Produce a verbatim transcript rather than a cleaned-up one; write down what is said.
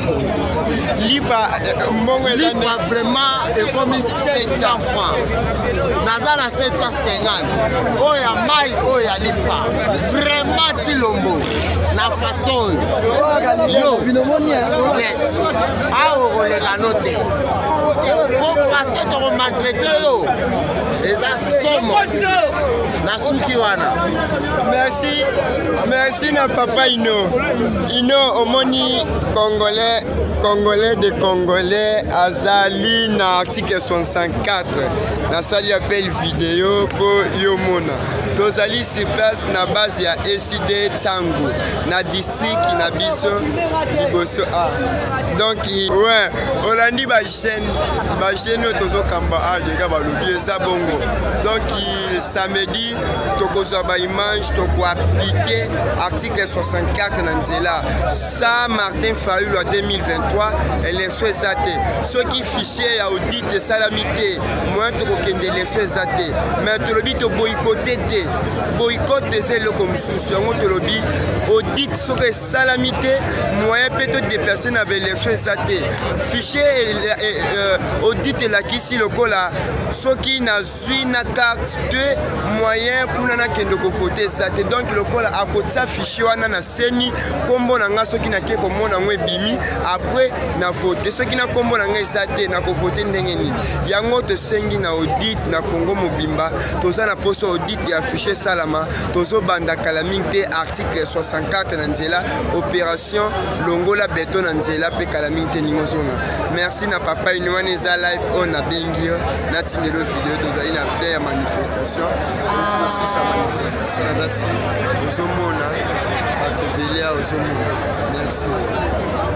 lipa mbongo lipa vraiment ekomi sept cents francs naza na sept cent cinquante oya mai oya lipa vraiment tilombo na façon yo net awo koleka note po façon tokomaltraite yo eza somo na suki wana. Merci, merci na papa Ino. Ino omoni congolais, congolais de congolais azali na article soixante-quatre. Na sali appel vidéo pour yomona. Tozali sur place na base ya E C D Tsango na district na biso liboso a. Donc ouais, olandi ba chaîne, ba chaîne tozo kamba a déjà ba lobi eza bongo. Donc samedi tokozwa ba image toko appliquer article soixante-quatre na nzela. Ça Martin Fayulu en deux mille vingt-trois élection ezate. Ceux qui fichier ya audit de salamité, moi toko kende élection ezate. Mais to lobi to boycotter te. Boycotter c'est le comme sous yango to lobi audit sur salamité, moyen peut déplacer na élection ezate. Fichier audit la kisi lokola soki na zui na carte de moyen kuna na kende ko voter zate. Donc lokola akotsa fichier wana na seni kombo na nga soki na ke ko mona ngwe bimi après na voter soki na kombo na nga zate na ko voter ndenge nini yango to sengi na audit na Congo mobimba toza na poso audit ya fichier salama tozo banda kalaminte article soixante-quatre na nzela opération longola beton na nzela pe kalaminte ningozona. Merci na papa Inouane za live on a bengio na tindelo vidéo toza ina plein ya manifestation on aussi sa manifestation na dasi ozomona atobelea ozomona. Merci.